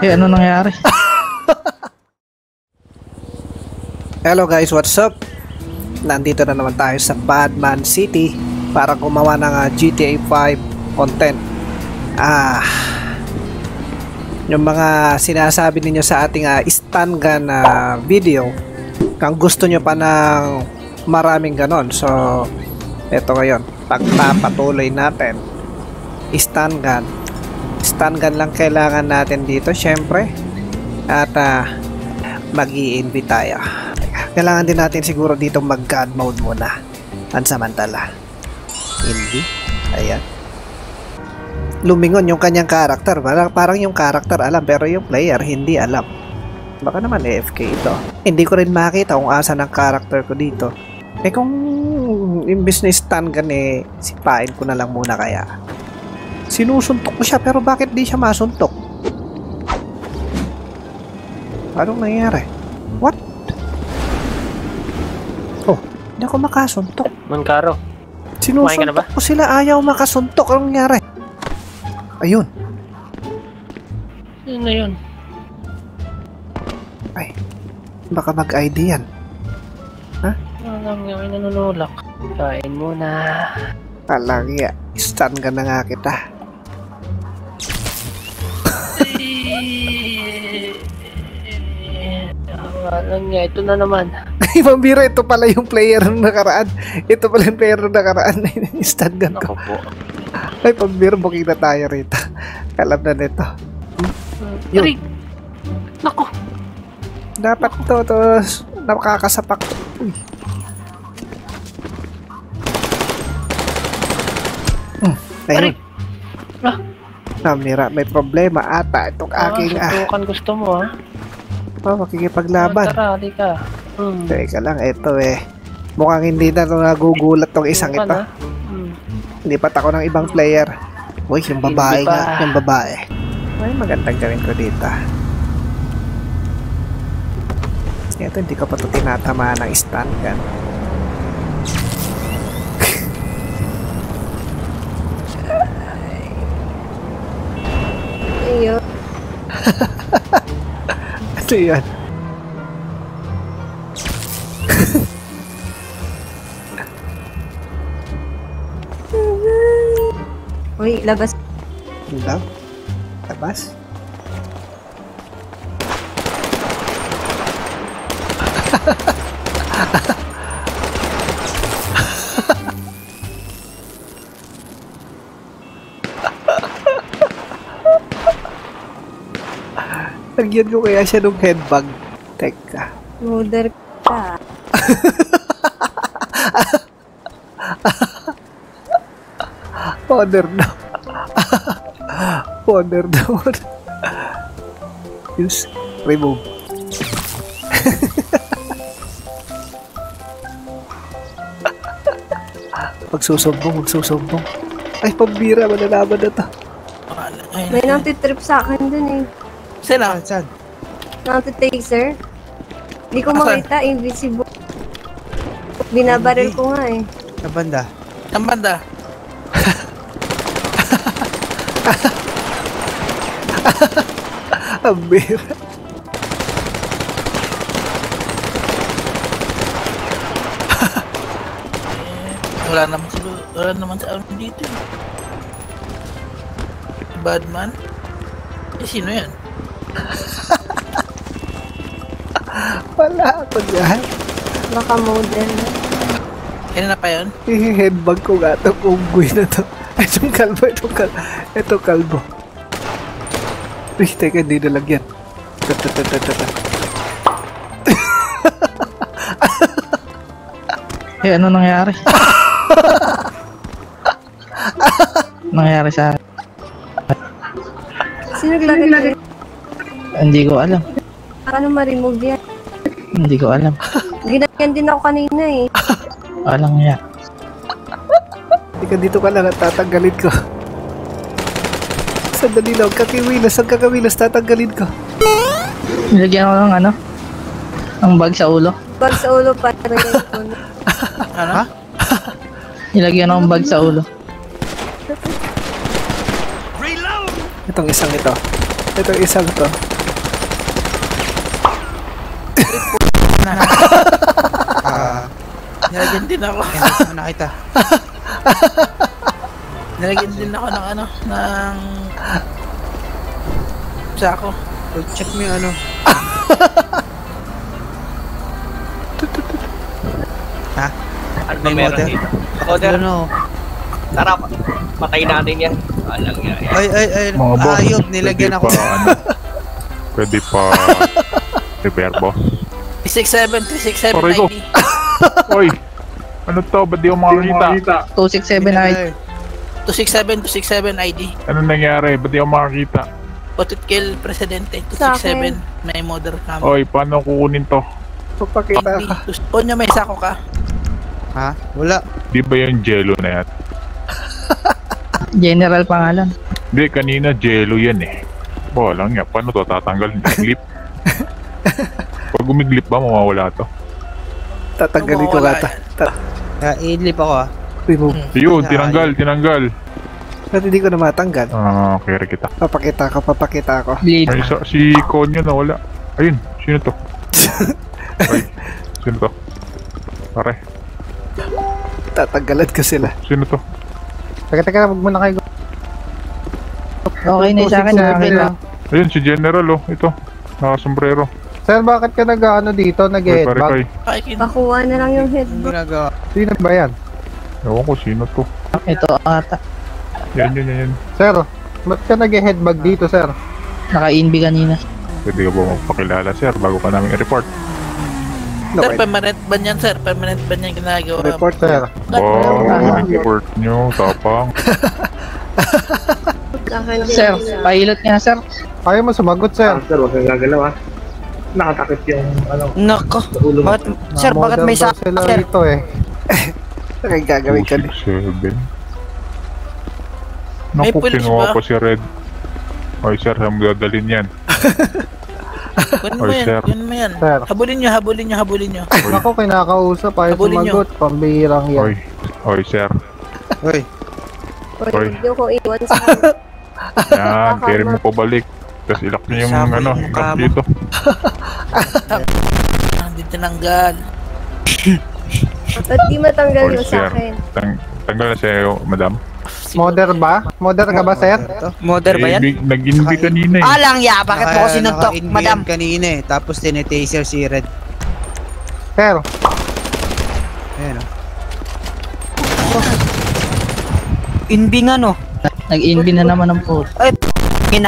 Ano nangyari? Hello guys, what's up? Nandito na naman tayo sa Badman City para gumawa ng GTA 5 content. Yung mga sinasabi ninyo sa ating stun gun video, kung gusto nyo pa ng maraming ganon, so eto ngayon, pagpapatuloy natin. Stun gun lang kailangan natin dito syempre, at mag-i-invite tayo. Kailangan din natin siguro dito mag-god mode muna pansamantala. Hindi, ayan, lumingon yung kanyang karakter. Parang yung karakter alam pero yung player hindi alam. Baka naman AFK ito. Hindi ko rin makita kung asa ng karakter ko dito. Kung imbis na stun gun sipain ko na lang muna kaya. Sinusuntok ko siya pero bakit di siya masuntok? Anong nangyari? What? Oh, hindi ako makasuntok. Mankaro. Sinusuntok ko sila, ayaw makasuntok. Anong nangyari? Ayun. Yun na yun. Ay, baka mag-ID yan. Ha? Alam nga, may nanunulak. Kain muna. Alangya, stun ka na nga kita. Alam nga, ito na naman. Ay, pambira, ito pala yung player ng nakaraan. Ito pala yung player ng nakaraan na stun gun ko. Ako po. Ay, pambira, booking na tayo rito. Alam na nito. Yun. Naku. Dapat to nakakasapak. Uy. Ayun. Namira, may problema ata itong aking sutukan gusto mo makikipaglaban. Tara, di ka. Teka lang, ito mukhang hindi na ito nagugulat tong isang ito. Lipat ako ng ibang player. Uy, yung babae nga, yung babae. Ay, magandang gawin ko dito. Ito, hindi ko pa ito tinatamaan ng stun gun. Ayun. Ano yan? Uy, labas. Labas? Lagyan ko kaya siya ng headbag. Teka. Mother ka. Honor na. Honor na. Use. Remove. Magsusumbong. Ay, pambira. Malalaman na to. May nantitrip sa akin dun Saan? Nantitaser. Hindi ko makita, invisible. Binabaril ko nga Ang banda. Ang bira. Wala naman sa ano dito. Badman? Sino yan? Wala ako dyan. baka model. Kaya na pa yun? Headbag ko nga itong unggoy na to. Itong kalbo. Itong kalbo. Uy, teka, hindi na lang yan. Ano nangyari? Nangyari sa akin? Sino naglagay? Hindi ko alam. Paano ma-remove yan? Hindi ko alam. Ginagyan din ako kanina Alang ya. Ika dito ka lang at tatanggalin ko. Sandali lang, kakiwilas, ang kakawilas, tatanggalin ko. Nilagyan ko ng ang bag sa ulo. Bag sa ulo para yan ko. Ano? Nilagyan ko ng bag sa ulo. Itong isang ito. Itong isang to. na. Nilagyan din ako. Hindi mo nakita. Nilagyan din ako ng ano, ng sako. Check mo yung ano. Ha? Ano ba meron motor? dito? Coder, Ano? tara, patay natin yan. Alang yan. Ay, Mga boss, ayop, nilagyan ako. pwede pa, ano, pwede pa repair, boss. 367 Aray ko. ID. Oy, ano to? Ba't di ko makakita? 267 ay 267 ID. Ano nangyari? Ba't di ko makakita? Potitkil Presidente, Sa akin. 267. May modern cam. Oy, paano kukunin to? Papakita ka. O nyo, may sako ka. Ha? Wala. Di ba yung jello na yan? general pangalan. Hindi, kanina jello yan eh. Wala nga, paano to tatanggal? Iglip? Pag umiglip ba, mawawala to? Tatanggalin ko Mawawala bata. I-idlip ako ah. Remove. Yun, tinanggal. Ba't hindi ko na matanggal? Ah, kaya kita. Papakita ko. Bleed. Ay, si Konyo nawala. Ayun, sino to? Ay, sino to? Pare, Tatanggalan ko sila. sino to? Teka, wag muna kayo. Okay na yung sa akin, nakakita. Ayun, si General oh, ito. Nakasombrero. Sir, bakit ka nag-ano dito, Ay, pare nag-headbag? kay. Ay, kin- Pakuha na lang yung Ang headbook. ginagawa. Sino ba yan? Ewan ko, sino to? Ito ata. Yan. Sir, ba't ka nag-headbag dito, sir? Naka-inbi kanina. Pwede ka ba magpakilala, sir, bago ka namin i-report? Sir, Okay. permanent ban yan, sir. Permanent ban yan ginagawa. Report. Sir, Report nyo, tapang. Sa akin din Sir, nila. pilot nga sir. ayaw mo sumagot, sir. Sir, huwag kang gagalaw ha. Nakatakip yung ano, Nako. ulo mo. Bakit, sir, bakit may Modern daw sa... sila Sir, dito eh. Ano yung gagawin ko? 267. May Naku, pulis kinuha ba? ko si Red. Oy, sir, saan mo dadalhin yan? Kunin mo Oy, yan, sir. kunin mo yan. Sir. Habulin nyo. Ako, kinakausap, ayaw Habulin nyo. sumagot. Pambihirang yan. Oy, sir. Uy, Uy, Oy. hindi ko iwan sa Yan, carry mo pabalik. Tapos ilak nyo yung Sama ano, yung yung mukha lock mo. dito. Hindi tinanggal. Ba't di matanggal Oy, yung sir. sa akin? Tanggal na sa'yo, madam. Modern ba? Modern ka ba, sir? modern ba yan? Nag-inbi kanina eh. Alang ya, bakit mo ko sinuntok, Naka-in madam? yan kanina eh, tapos tinetaser si Red. Sir, Ayan o. Inbing ano? Nag-inbi na naman ng po. Ay, ina.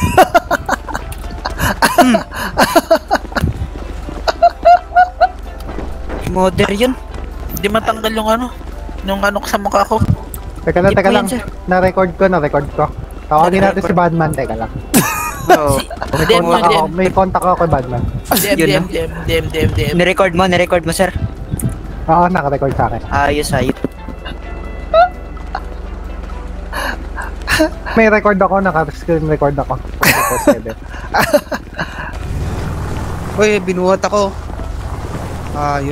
Modern yun. Hindi matanggal yung ano. Yung ano sa mukha ko. teka lang, Hindi teka po lang. yan, sir. Na-record ko. Tawagin natin si Badman, teka lang. Oo. May contact ako kay Badman. Yun, DM. Nirecord mo, sir. Oo, naka-record sa akin. Ayos. May record ako, naka-screen record ako. Uy, binuhat ako. Ayop.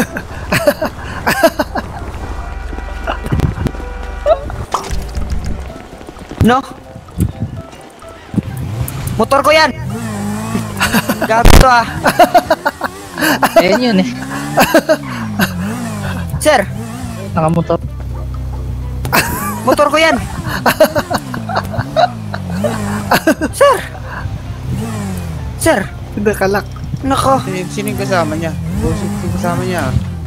No? Motor ko yan! Gabi to ah. Ayan yun eh. Sir, Nakamotor. motor ko yan! Sir! Sir! Nakalak. Nako. Sino yung kasama niya? Sino yung kasama niya?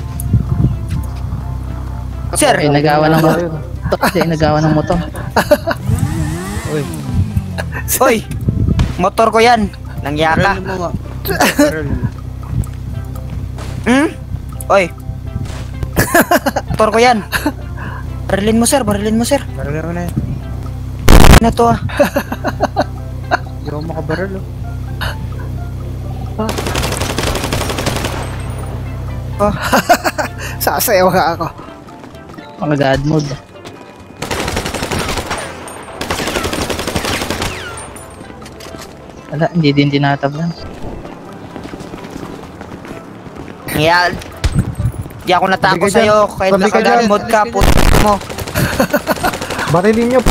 Sir! Ay, nagawa ng motor. Kasi nagawa ng motor. Uy, Hoy! Motor ko yan! Nangya ka. barrel mo nga. Barrel mo. Hmm? Hoy! Motor ko yan! Barilin mo, sir. Barrel mo na yan. Na to ah. Hindi ako makabarrel oh. Sasayaw nga ako. Mga god mode. Wala, hindi din tinatablan. Yan. Di ako natakot Sabi ka sa'yo. dyan. Kahit Sabi ka naka-god dyan. mode ka, puto mo. Barilin nyo.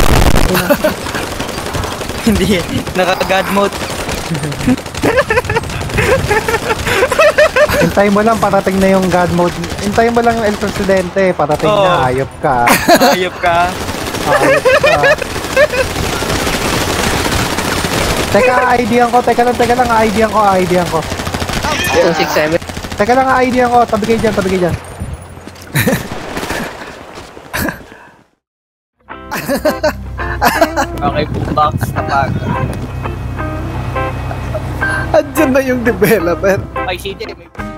Hindi. Naka-god mode. Hintayin mo lang, parating na yung God mode. Hintayin mo lang yung El Presidente, parating Oo. na, ayop ka. Ayop ka. Ayop ka. Teka, ID-an ko. Teka lang, ID-an ko. 267. Teka lang, ID-an ko. Tabi kayo dyan. Okay, boombox kapag Andyan na yung developer. may CJ, may